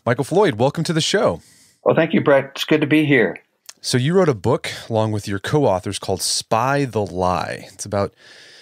Michael Floyd, welcome to the show. Well, thank you, Brett. It's good to be here. So you wrote a book along with your co-authors called Spy the Lie. It's about,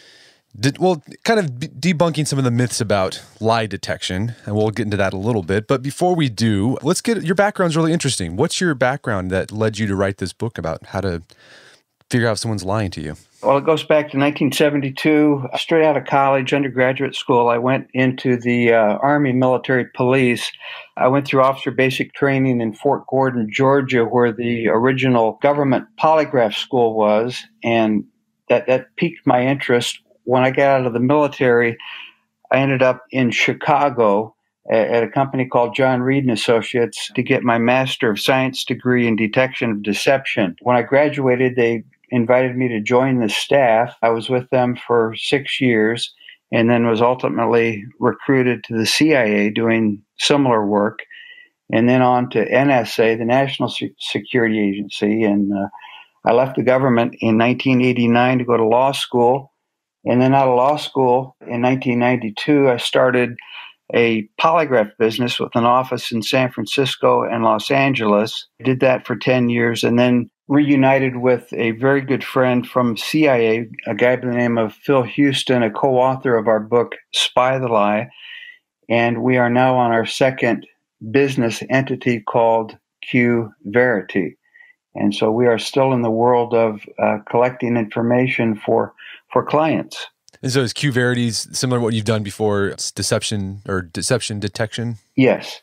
debunking some of the myths about lie detection, and we'll get into that a little bit. But before we do, your background's really interesting. What's your background that led you to write this book about how to figure out if someone's lying to you? Well, it goes back to 1972. Straight out of college, undergraduate school, I went into the Army Military Police. I went through officer basic training in Fort Gordon, Georgia, where the original government polygraph school was, and that piqued my interest. When I got out of the military, I ended up in Chicago at a company called John Reed and Associates to get my Master of Science degree in Detection of Deception. When I graduated, they invited me to join the staff. I was with them for 6 years and then was ultimately recruited to the CIA doing similar work, and then on to NSA, the National Security Agency. And I left the government in 1989 to go to law school. And then out of law school in 1992, I started a polygraph business with an office in San Francisco and Los Angeles. I did that for 10 years and then reunited with a very good friend from CIA, a guy by the name of Phil Houston, a co-author of our book, Spy the Lie. And we are now on our second business entity called Q Verity. And so we are still in the world of collecting information for clients. And so is Q Verity's similar to what you've done before? It's deception detection? Yes.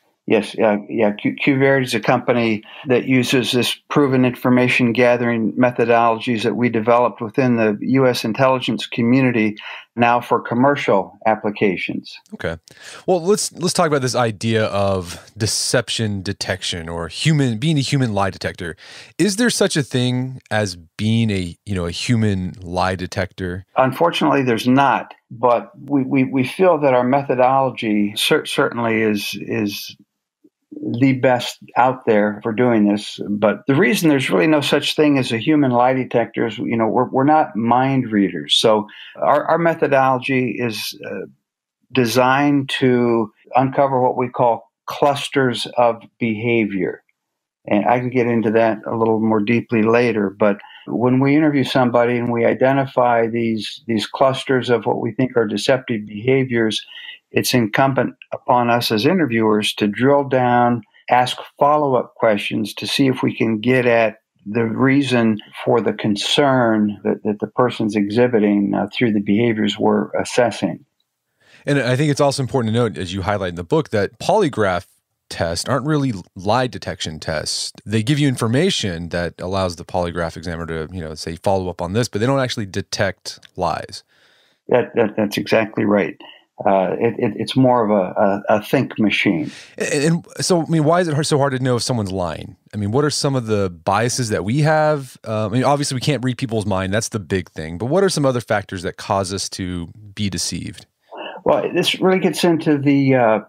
Q Verity is a company that uses this proven information gathering methodologies that we developed within the U.S. intelligence community now for commercial applications. Okay. Well, let's talk about this idea of deception detection or being a human lie detector. Is there such a thing as being a human lie detector? Unfortunately, there's not. But we feel that our methodology certainly is the best out there for doing this. But the reason there's really no such thing as a human lie detector is, we're not mind readers. So our methodology is designed to uncover what we call clusters of behavior. And I can get into that a little more deeply later. But when we interview somebody and we identify these clusters of what we think are deceptive behaviors, it's incumbent upon us as interviewers to drill down, ask follow-up questions to see if we can get at the reason for the concern that the person's exhibiting through the behaviors we're assessing. And I think it's also important to note, as you highlight in the book, that polygraph tests aren't really lie detection tests. They give you information that allows the polygraph examiner to, say, follow up on this, but they don't actually detect lies. That's exactly right. It's more of a think machine. And so, why is it so hard to know if someone's lying? What are some of the biases that we have? Obviously, we can't read people's mind. That's the big thing. But what are some other factors that cause us to be deceived? Well, this really gets into the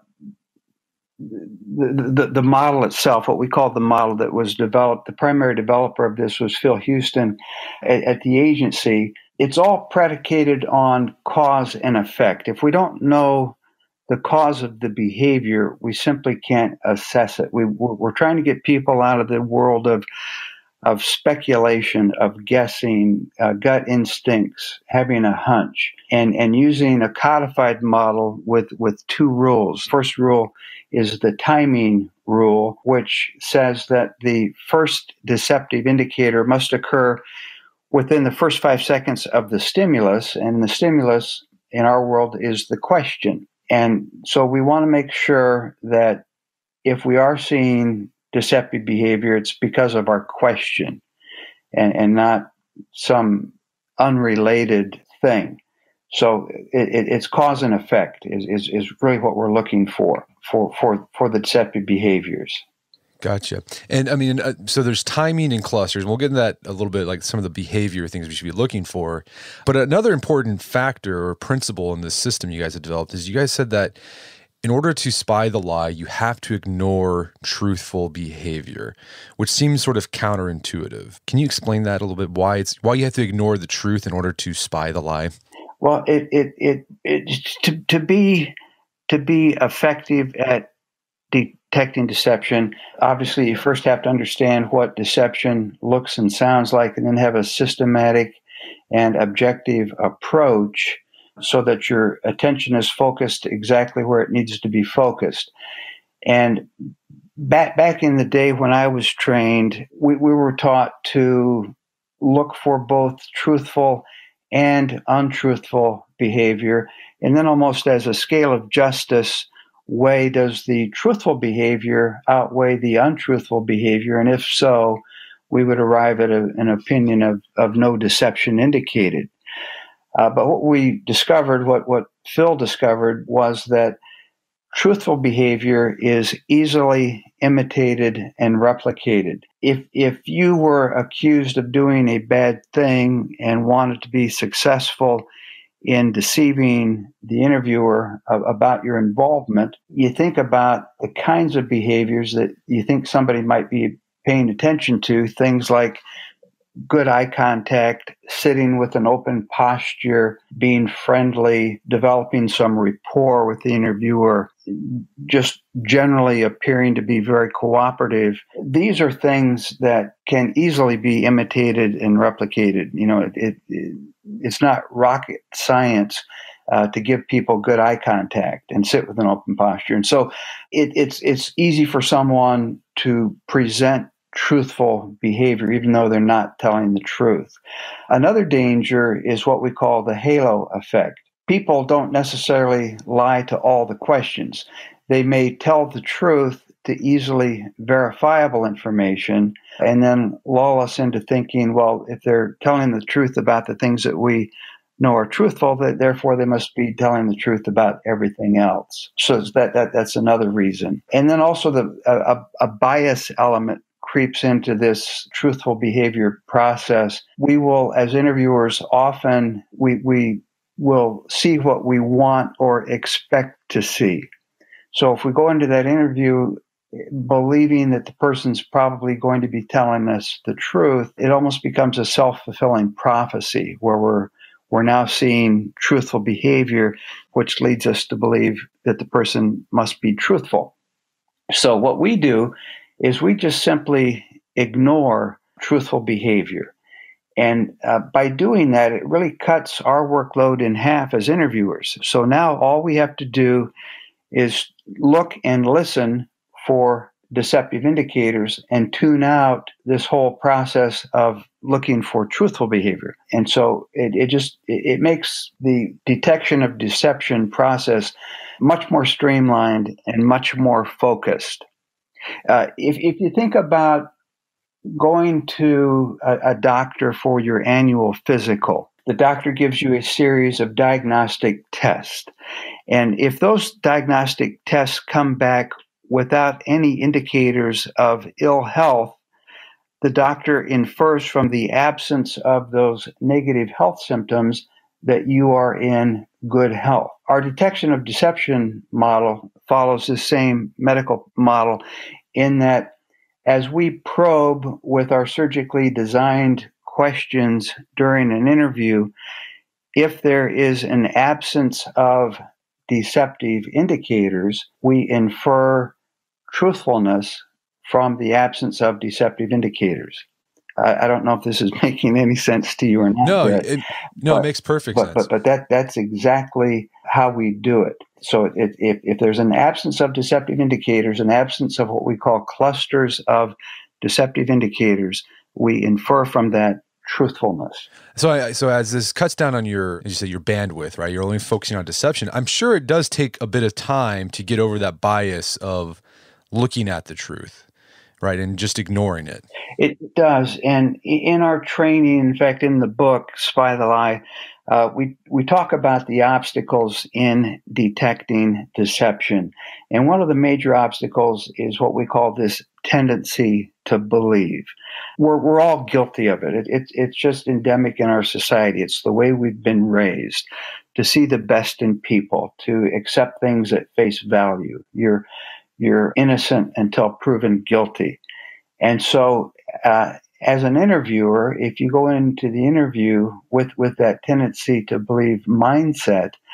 model itself, what we call the model that was developed. The primary developer of this was Phil Houston at the agency. It's all predicated on cause and effect. If we don't know the cause of the behavior, we simply can't assess it. We're trying to get people out of the world of speculation, of guessing, gut instincts, having a hunch, and using a codified model with two rules. First rule is the timing rule, which says that the first deceptive indicator must occur within the first 5 seconds of the stimulus, and the stimulus in our world is the question. And so we want to make sure that if we are seeing deceptive behavior, it's because of our question and not some unrelated thing. So it's cause and effect is really what we're looking for the deceptive behaviors. Gotcha. And so there's timing and clusters. We'll get into that a little bit, like some of the behavior things we should be looking for. But another important factor or principle in this system you guys have developed is you guys said that in order to spy the lie, you have to ignore truthful behavior, which seems sort of counterintuitive. Can you explain that a little bit? Why you have to ignore the truth in order to spy the lie? Well, to be effective at detecting deception, obviously you first have to understand what deception looks and sounds like, and then have a systematic and objective approach so that your attention is focused exactly where it needs to be focused. And back in the day when I was trained, we were taught to look for both truthful and untruthful behavior, and then almost as a scale of justice, weigh, does the truthful behavior outweigh the untruthful behavior? And if so, we would arrive at an opinion of no deception indicated. But what we discovered, what Phil discovered, was that truthful behavior is easily imitated and replicated. If you were accused of doing a bad thing and wanted to be successful in deceiving the interviewer about your involvement, you think about the kinds of behaviors that you think somebody might be paying attention to, things like good eye contact, sitting with an open posture, being friendly, developing some rapport with the interviewer, just generally appearing to be very cooperative. These are things that can easily be imitated and replicated. You know, it's not rocket science to give people good eye contact and sit with an open posture. And so it's easy for someone to present truthful behavior, even though they're not telling the truth. Another danger is what we call the halo effect. People don't necessarily lie to all the questions. They may tell the truth to easily verifiable information and then lull us into thinking, well, if they're telling the truth about the things that we know are truthful, that therefore they must be telling the truth about everything else. So that's another reason. And then also a bias element creeps into this truthful behavior process. We will, as interviewers, often we will see what we want or expect to see. So if we go into that interview believing that the person's probably going to be telling us the truth, it almost becomes a self-fulfilling prophecy where we're now seeing truthful behavior, which leads us to believe that the person must be truthful. So what we do is we just simply ignore truthful behavior. And by doing that, it really cuts our workload in half as interviewers. So now all we have to do is look and listen for deceptive indicators and tune out this whole process of looking for truthful behavior. And so it makes the detection of deception process much more streamlined and much more focused. If you think about going to a doctor for your annual physical, the doctor gives you a series of diagnostic tests. And if those diagnostic tests come back without any indicators of ill health, the doctor infers from the absence of those negative health symptoms that you are in good health. Our detection of deception model follows the same medical model in that as we probe with our surgically designed questions during an interview, if there is an absence of deceptive indicators, we infer truthfulness from the absence of deceptive indicators. I don't know if this is making any sense to you or not. No, it makes perfect sense. But that's exactly how we do it. So if there's an absence of deceptive indicators, an absence of what we call clusters of deceptive indicators, we infer from that truthfulness. So as this cuts down on your, as you say, your bandwidth, right? You're only focusing on deception. I'm sure it does take a bit of time to get over that bias of looking at the truth, right? And just ignoring it. It does. And in our training, in fact, in the book, Spy the Lie, we talk about the obstacles in detecting deception. And one of the major obstacles is what we call this tendency to believe. We're all guilty of it. It's just endemic in our society. It's the way we've been raised, to see the best in people, to accept things at face value. You're innocent until proven guilty. And so as an interviewer, if you go into the interview with that tendency to believe mindset,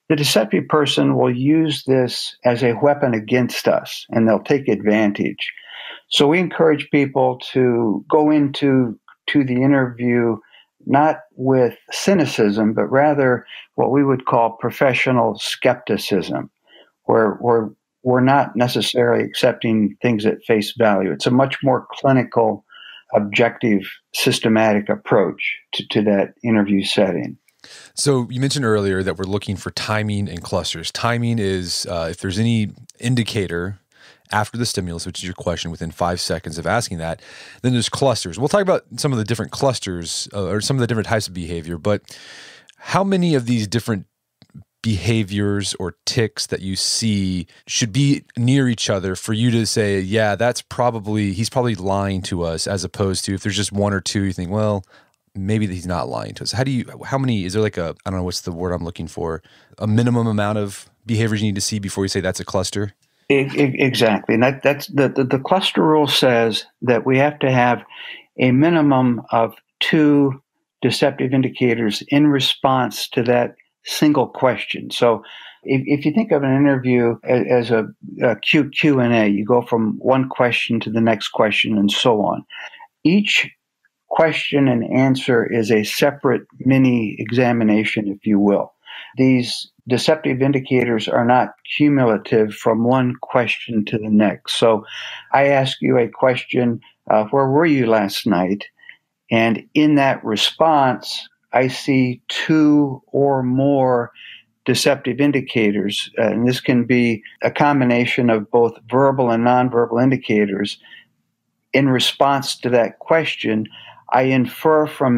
the deceptive person will use this as a weapon against us, and they'll take advantage. So we encourage people to go into the interview not with cynicism, but rather what we would call professional skepticism, where we're not necessarily accepting things at face value. It's a much more clinical, objective, systematic approach to that interview setting. So you mentioned earlier that we're looking for timing and clusters. Timing is if there's any indicator after the stimulus, which is your question, within 5 seconds of asking that, then there's clusters. We'll talk about some of the different clusters or some of the different types of behavior, but how many of these different behaviors or tics that you see should be near each other for you to say, yeah, he's probably lying to us, as opposed to if there's just one or two, you think, well, maybe he's not lying to us. How many, is there like I don't know, what's the word I'm looking for, a minimum amount of behaviors you need to see before you say that's a cluster? Exactly. And that's the cluster rule says that we have to have a minimum of 2 deceptive indicators in response to that single question. So if you think of an interview as a Q&A, you go from one question to the next question and so on. Each question and answer is a separate mini examination, if you will. These deceptive indicators are not cumulative from one question to the next. So I ask you a question, where were you last night? And in that response, I see 2 or more deceptive indicators. And this can be a combination of both verbal and nonverbal indicators. In response to that question, I infer from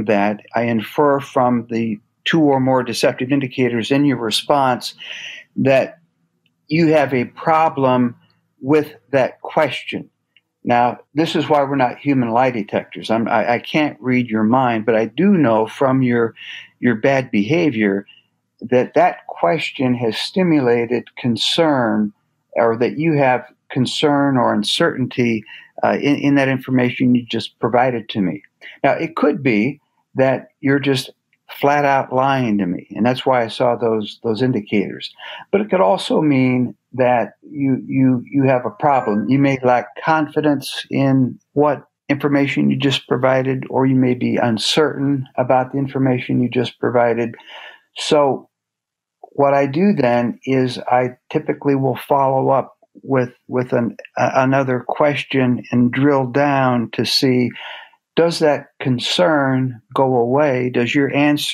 the 2 or more deceptive indicators in your response that you have a problem with that question. Now, this is why we're not human lie detectors. I can't read your mind, but I do know from your bad behavior that question has stimulated concern, or that you have concern or uncertainty in that information you just provided to me. Now, it could be that you're just flat out lying to me, and that's why I saw those indicators. But it could also mean that you have a problem. You may lack confidence in what information you just provided, or you may be uncertain about the information you just provided. So what I do then is I typically will follow up with another question and drill down to see, does that concern go away? Does your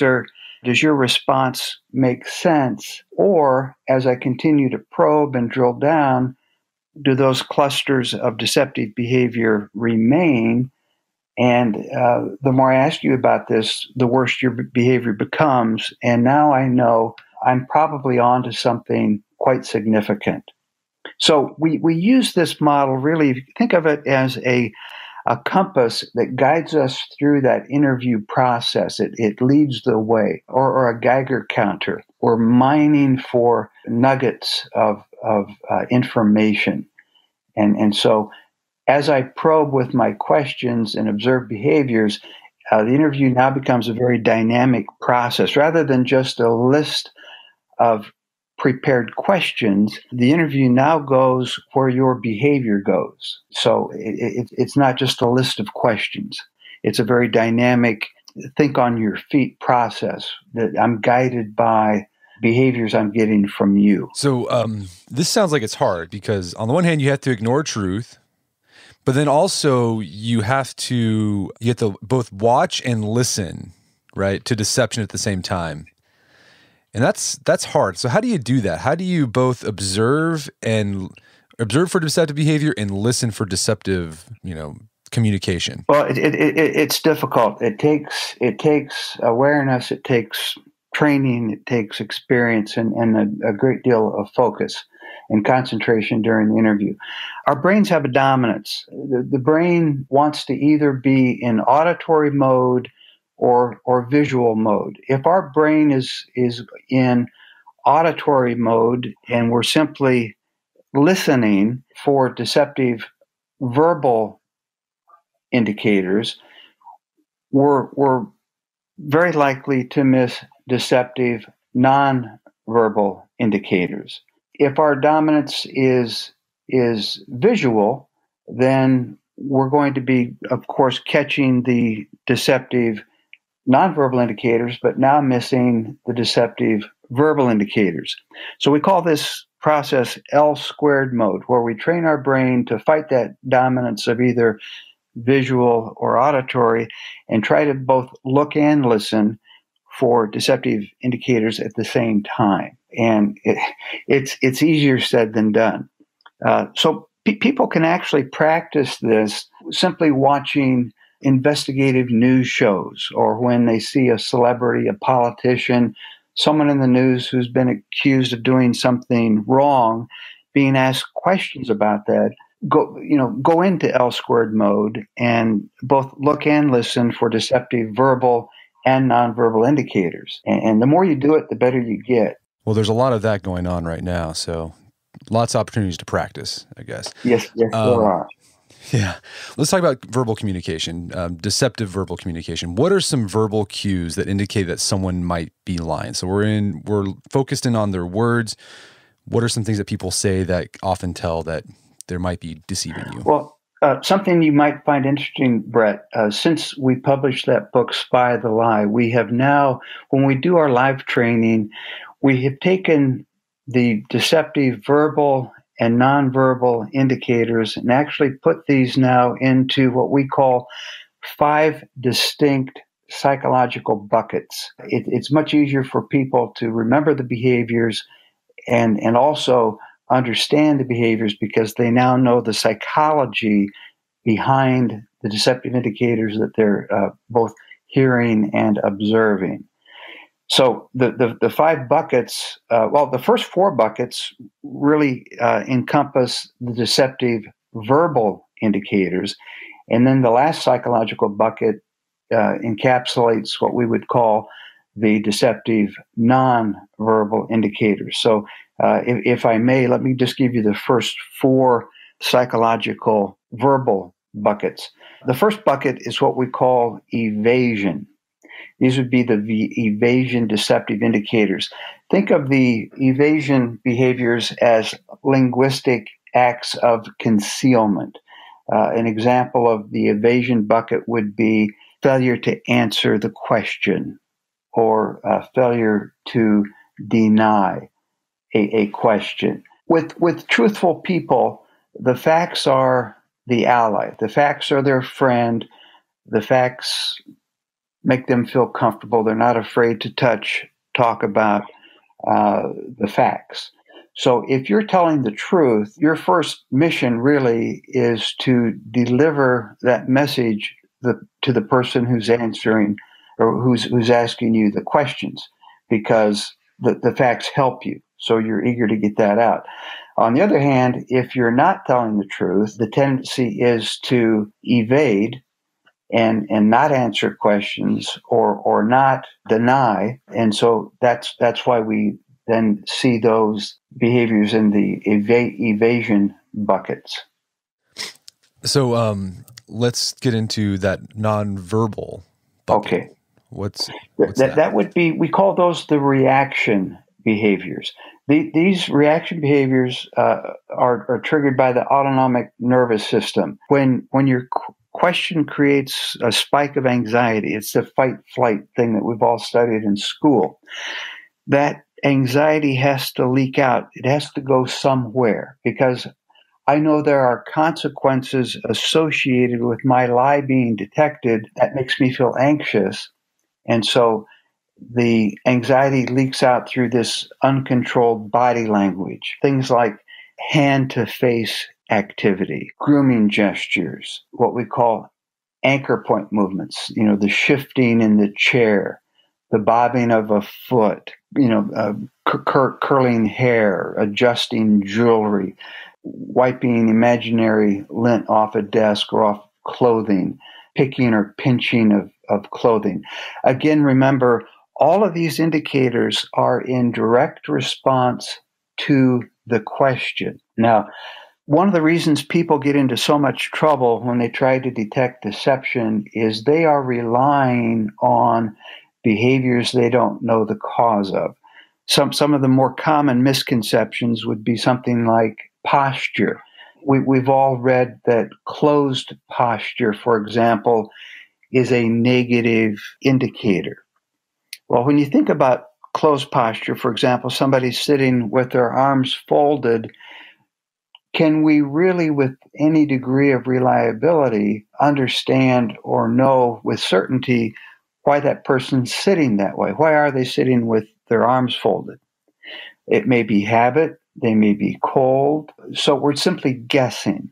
response make sense? Or as I continue to probe and drill down, do those clusters of deceptive behavior remain? And the more I ask you about this, the worse your behavior becomes. And now I know I'm probably onto something quite significant. So we use this model, really, think of it as a compass that guides us through that interview process. It leads the way, or a Geiger counter. We're mining for nuggets of information. And so as I probe with my questions and observe behaviors, the interview now becomes a very dynamic process. Rather than just a list of prepared questions, the interview now goes where your behavior goes. So it's not just a list of questions. It's a very dynamic, think on your feet process that I'm guided by behaviors I'm getting from you. So this sounds like it's hard because on the one hand, you have to ignore truth, but then also you have to both watch and listen, right, to deception at the same time. And that's hard. So how do you do that? How do you both observe for deceptive behavior and listen for deceptive, communication? Well, it's difficult. It takes awareness. It takes training. It takes experience and a great deal of focus and concentration during the interview. Our brains have a dominance. The brain wants to either be in auditory mode or visual mode. If our brain is in auditory mode and we're simply listening for deceptive verbal indicators, we're very likely to miss deceptive non-verbal indicators. If our dominance is visual, then we're going to be, of course, catching the deceptive nonverbal indicators, but now missing the deceptive verbal indicators. So we call this process L squared mode, where we train our brain to fight that dominance of either visual or auditory and try to both look and listen for deceptive indicators at the same time. And it's easier said than done. So people can actually practice this simply watching investigative news shows, or when they see a celebrity, a politician, someone in the news who's been accused of doing something wrong, being asked questions about that. Go into L squared mode and both look and listen for deceptive verbal and nonverbal indicators. And the more you do it, the better you get. Well, there's a lot of that going on right now, so lots of opportunities to practice, I guess. Yes, there are. Yeah. Let's talk about verbal communication, deceptive verbal communication. What are some verbal cues that indicate that someone might be lying? So we're focused in on their words. What are some things that people say that often tell that they might be deceiving you? Well, something you might find interesting, Brett, since we published that book, Spy the Lie, we have now, when we do our live training, we have taken the deceptive verbal and nonverbal indicators and actually put these now into what we call 5 distinct psychological buckets. It's much easier for people to remember the behaviors and also understand the behaviors because they now know the psychology behind the deceptive indicators that they're both hearing and observing. So the 5 buckets, the first 4 buckets really encompass the deceptive verbal indicators. And then the last psychological bucket encapsulates what we would call the deceptive non-verbal indicators. So if I may, let me just give you the first 4 psychological verbal buckets. The first bucket is what we call evasion. These would be the evasion deceptive indicators. Think of the evasion behaviors as linguistic acts of concealment. An example of the evasion bucket would be failure to answer the question or failure to deny a question. With truthful people, the facts are the ally. The facts are their friend. The facts make them feel comfortable. They're not afraid to talk about the facts. So if you're telling the truth, your first mission really is to deliver that message to the person who's answering or who's asking you the questions, because the facts help you. So you're eager to get that out. On the other hand, if you're not telling the truth, the tendency is to evade and not answer questions or not deny. And so that's why we then see those behaviors in the evasion buckets. So let's get into that nonverbal bucket. Okay. What's that would be, we call those the reaction behaviors. These reaction behaviors are triggered by the autonomic nervous system. When your question creates a spike of anxiety, it's the fight-flight thing that we've all studied in school. That anxiety has to leak out. It has to go somewhere, because I know there are consequences associated with my lie being detected that makes me feel anxious. And so the anxiety leaks out through this uncontrolled body language. Things like hand-to-face activity, grooming gestures, what we call anchor point movements, the shifting in the chair, the bobbing of a foot, curling hair, adjusting jewelry, wiping imaginary lint off a desk or off clothing, picking or pinching of clothing. Again, remember, all of these indicators are in direct response to the question. Now, one of the reasons people get into so much trouble when they try to detect deception is they are relying on behaviors they don't know the cause of. Some of the more common misconceptions would be something like posture. We've all read that closed posture, for example, is a negative indicator. Well, when you think about closed posture, for example, somebody sitting with their arms folded, can we really, with any degree of reliability, understand or know with certainty why that person's sitting that way? Why are they sitting with their arms folded? It may be habit, they may be cold, so we're simply guessing.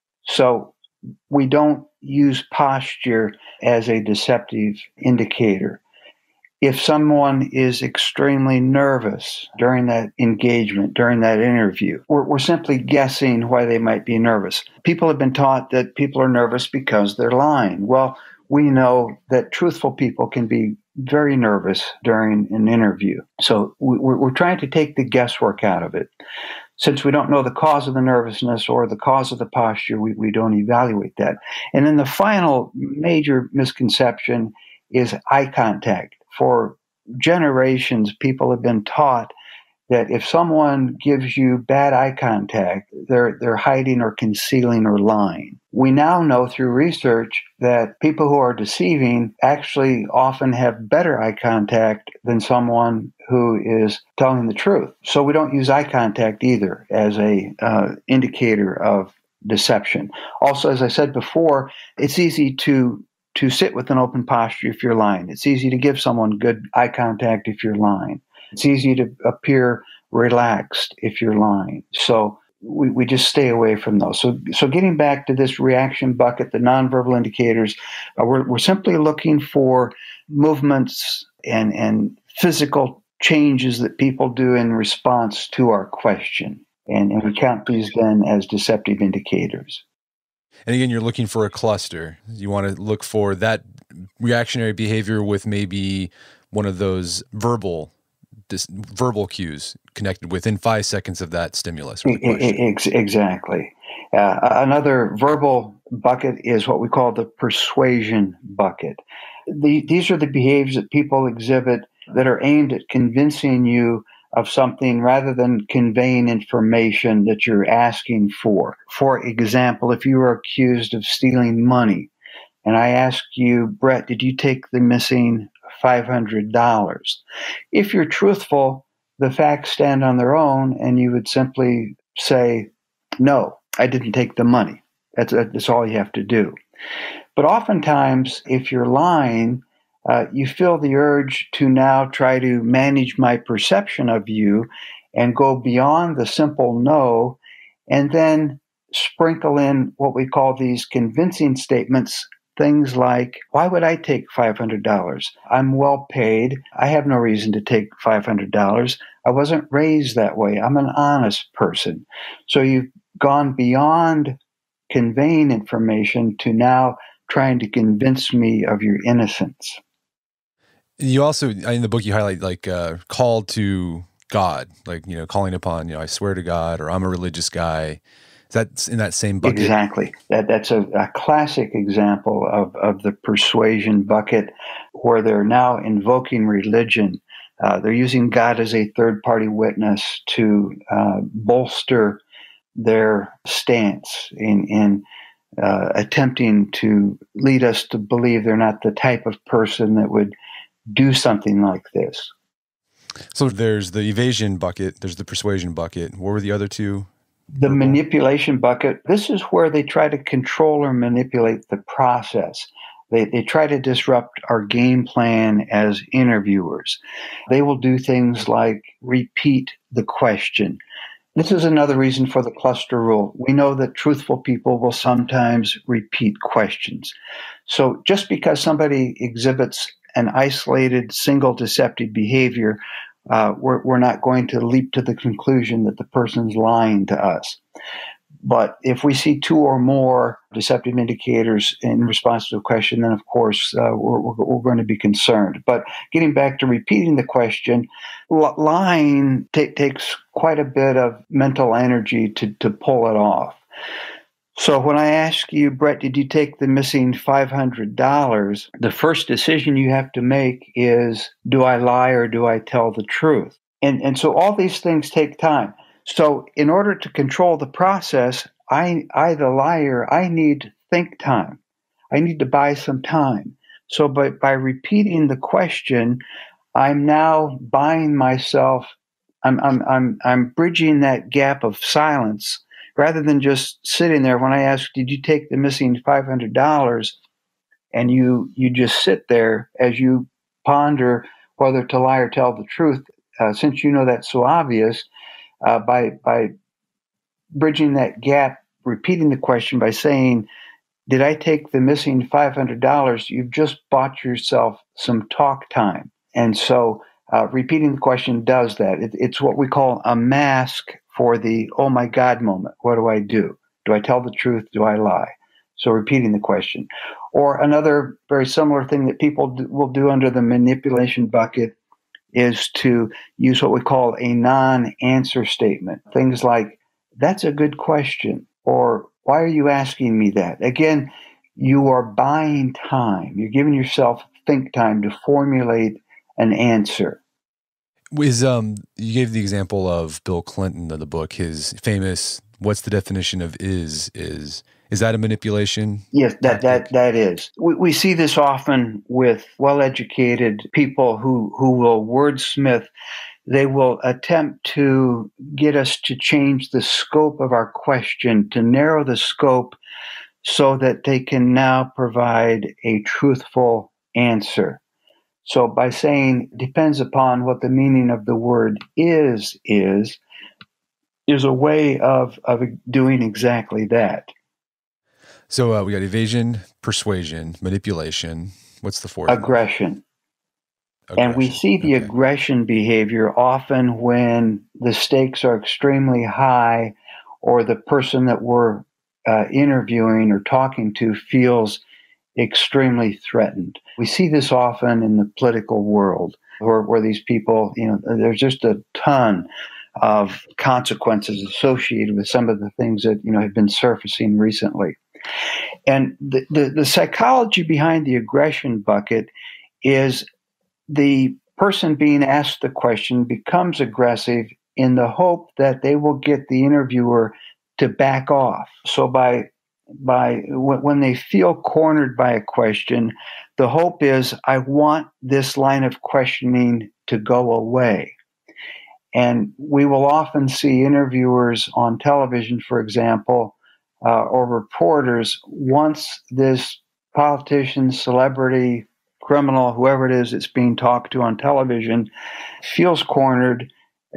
So we don't use posture as a deceptive indicator. If someone is extremely nervous during that engagement, during that interview, we're simply guessing why they might be nervous. People have been taught that people are nervous because they're lying. Well, we know that truthful people can be very nervous during an interview. So we're trying to take the guesswork out of it. Since we don't know the cause of the nervousness or the cause of the posture, we don't evaluate that. And then the final major misconception is eye contact. For generations, people have been taught that if someone gives you bad eye contact, they're hiding or concealing or lying. We now know through research that people who are deceiving actually often have better eye contact than someone who is telling the truth. So we don't use eye contact either as a indicator of deception. Also, as I said before, it's easy to sit with an open posture if you're lying. It's easy to give someone good eye contact if you're lying. It's easy to appear relaxed if you're lying. So we just stay away from those. So getting back to this reaction bucket, the nonverbal indicators, we're simply looking for movements and physical changes that people do in response to our question. And we count these then as deceptive indicators. And again, you're looking for a cluster. You want to look for that reactionary behavior with maybe one of those verbal cues connected within 5 seconds of that stimulus or the question. Exactly. Another verbal bucket is what we call the persuasion bucket. These are the behaviors that people exhibit that are aimed at convincing you of something rather than conveying information that you're asking for. For example, if you were accused of stealing money, and I ask you, Brett, did you take the missing $500? If you're truthful, the facts stand on their own, and you would simply say, no, I didn't take the money. That's all you have to do. But oftentimes, if you're lying, you feel the urge to now try to manage my perception of you and go beyond the simple no, and then sprinkle in what we call these convincing statements. Things like, why would I take $500? I'm well paid. I have no reason to take $500. I wasn't raised that way. I'm an honest person. So you've gone beyond conveying information to now trying to convince me of your innocence. You also, in the book, you highlight like call to God, like, calling upon, I swear to God, or I'm a religious guy. That's in that same bucket. Exactly. That's a classic example of the persuasion bucket, where they're now invoking religion. They're using God as a third-party witness to bolster their stance in attempting to lead us to believe they're not the type of person that would do something like this. So there's the evasion bucket, there's the persuasion bucket. What were the other two? The manipulation bucket, this is where they try to control or manipulate the process. They try to disrupt our game plan as interviewers. They will do things like repeat the question. This is another reason for the cluster rule. We know that truthful people will sometimes repeat questions. So just because somebody exhibits an isolated, single deceptive behavior, we're not going to leap to the conclusion that the person's lying to us. But if we see two or more deceptive indicators in response to a question, then of course we're going to be concerned. But getting back to repeating the question, lying takes quite a bit of mental energy to pull it off. So when I ask you, Brett, did you take the missing $500? The first decision you have to make is, do I lie or do I tell the truth? And so all these things take time. So in order to control the process, the liar, I need think time. I need to buy some time. So by repeating the question, I'm now buying myself. I'm bridging that gap of silence rather than just sitting there. When I ask, "Did you take the missing $500?" and you just sit there as you ponder whether to lie or tell the truth. Since you know that's so obvious, by bridging that gap, repeating the question by saying, "Did I take the missing $500?" You've just bought yourself some talk time. And so repeating the question does that. It's what we call a mask for the, oh my God moment. What do I do? Do I tell the truth? Do I lie? So repeating the question. Or another very similar thing that people will do under the manipulation bucket is to use what we call a non-answer statement. Things like, "That's a good question," or "Why are you asking me that?" Again, you are buying time. You're giving yourself think time to formulate an answer. You gave the example of Bill Clinton of the book, his famous "What's the definition of is?" Is that a manipulation? Yes, that is. We see this often with well-educated people who will wordsmith. They will attempt to get us to change the scope of our question, to narrow the scope so that they can now provide a truthful answer. So by saying depends upon what the meaning of the word is a way of doing exactly that. So we got evasion, persuasion, manipulation. What's the fourth? Aggression. And we see the aggression behavior often when the stakes are extremely high or the person that we're interviewing or talking to feels extremely threatened. We see this often in the political world where these people, there's just a ton of consequences associated with some of the things that, have been surfacing recently. And the psychology behind the aggression bucket is the person being asked the question becomes aggressive in the hope that they will get the interviewer to back off. So when they feel cornered by a question, the hope is, I want this line of questioning to go away. And we will often see interviewers on television, for example, or reporters, once this politician, celebrity, criminal, whoever it is that's being talked to on television, feels cornered,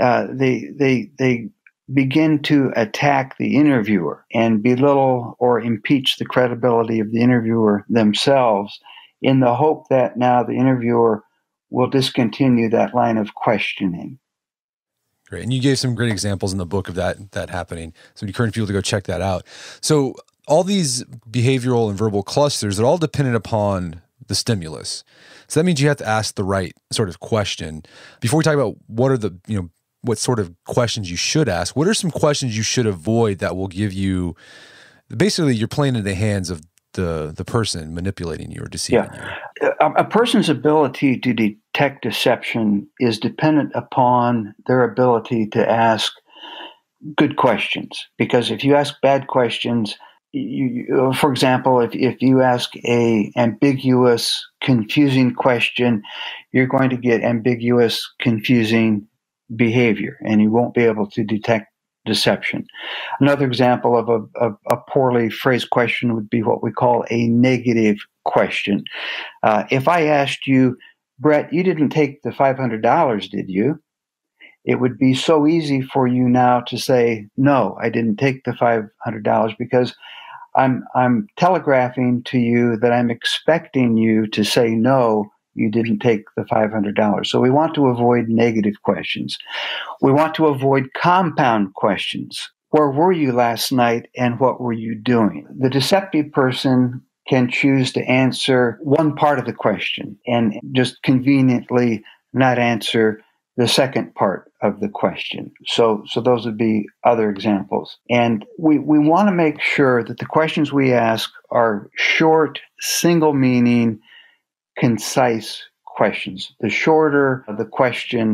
they begin to attack the interviewer and belittle or impeach the credibility of the interviewer themselves in the hope that now the interviewer will discontinue that line of questioning. Great. And you gave some great examples in the book of that happening. So we encourage people to go check that out. So all these behavioral and verbal clusters are all dependent upon the stimulus. So that means you have to ask the right sort of question. Before we talk about what are the, what sort of questions you should ask, what are some questions you should avoid that will give you, basically you're playing in the hands of the person manipulating you or deceiving you? A person's ability to detect deception is dependent upon their ability to ask good questions. Because if you ask bad questions, for example, if you ask a ambiguous, confusing question, you're going to get ambiguous, confusing behavior, and you won't be able to detect deception. Another example of a poorly phrased question would be what we call a negative question. If I asked you, "Brett, you didn't take the $500, did you?" It would be so easy for you now to say, "No, I didn't take the $500," because I'm telegraphing to you that I'm expecting you to say, "No, you didn't take the $500." So we want to avoid negative questions. We want to avoid compound questions. Where were you last night and what were you doing? The deceptive person can choose to answer one part of the question and just conveniently not answer the second part of the question. So those would be other examples. And we want to make sure that the questions we ask are short, single meaning, concise questions. The shorter the question,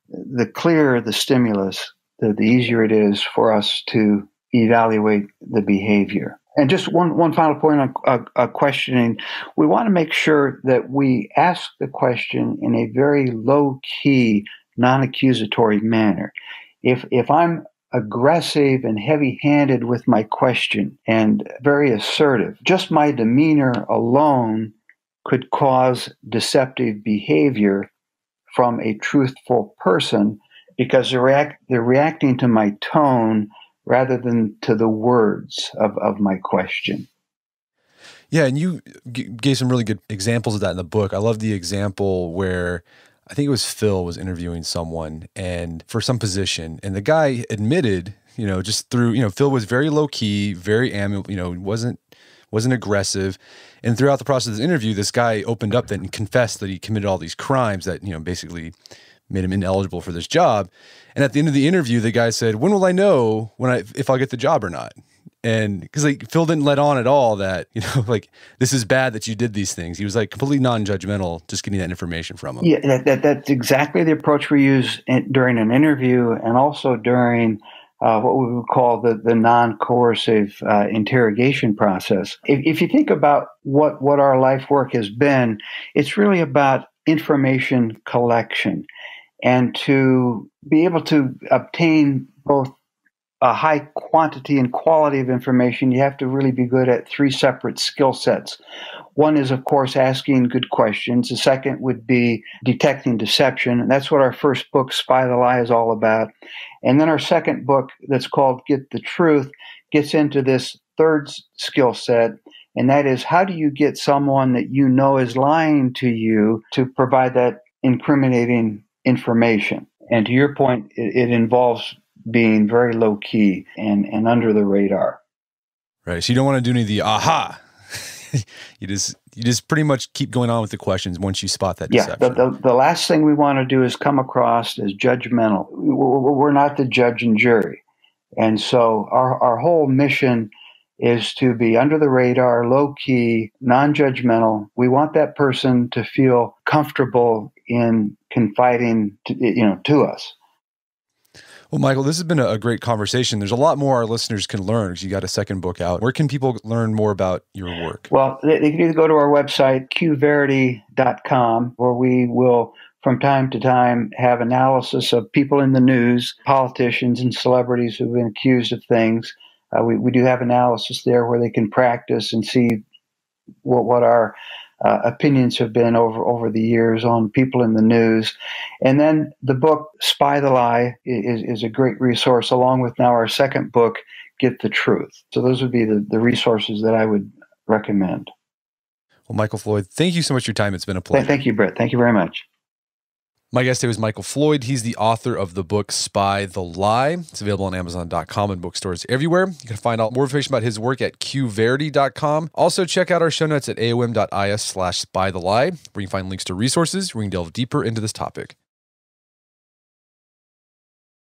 the clearer the stimulus, the easier it is for us to evaluate the behavior. And just one final point on questioning. We want to make sure that we ask the question in a very low-key, non-accusatory manner. If I'm aggressive and heavy-handed with my question and very assertive, just my demeanor alone could cause deceptive behavior from a truthful person because they're reacting to my tone rather than to the words of my question. Yeah, and you gave some really good examples of that in the book. I love the example where I think it was Phil was interviewing someone and for some position, and the guy admitted, just through, Phil was very low key, very amiable, wasn't aggressive. And throughout the process of the interview, this guy opened up and confessed that he committed all these crimes that, basically made him ineligible for this job. And at the end of the interview, the guy said, "When will I know if I'll get the job or not?" And because Phil didn't let on at all that, this is bad that you did these things. He was completely non-judgmental, just getting that information from him. Yeah, that's exactly the approach we use during an interview and also during what we would call the non-coercive interrogation process. If you think about what our life work has been, it's really about information collection. And to be able to obtain both a high quantity and quality of information, you have to really be good at three separate skill sets. One is, of course, asking good questions. The second would be detecting deception. And that's what our first book, Spy the Lie, is all about. And then our second book, that's called Get the Truth, gets into this third skill set. And that is, how do you get someone that you know is lying to you to provide that incriminating information? And to your point, it involves being very low key and under the radar. Right. So you don't want to do any of the aha. you just pretty much keep going on with the questions once you spot that deception. Yeah. The last thing we want to do is come across as judgmental. We're not the judge and jury. And so our whole mission is to be under the radar, low key, non-judgmental. We want that person to feel comfortable in confiding to us. Well, Michael, this has been a great conversation. There's a lot more our listeners can learn because you got a second book out. Where can people learn more about your work? Well, they can either go to our website, qverity.com, where we will, from time to time, have analysis of people in the news, politicians and celebrities who've been accused of things. We do have analysis there where they can practice and see what our opinions have been over the years on people in the news. And then the book, Spy the Lie, is a great resource, along with now our second book, Get the Truth. So those would be the resources that I would recommend. Well, Michael Floyd, thank you so much for your time. It's been a pleasure. Thank you, Brett. Thank you very much. My guest today was Michael Floyd. He's the author of the book Spy the Lie. It's available on Amazon.com and bookstores everywhere. You can find out more information about his work at qverity.com. Also, check out our show notes at aom.is/spythelie, where you can find links to resources where you can delve deeper into this topic.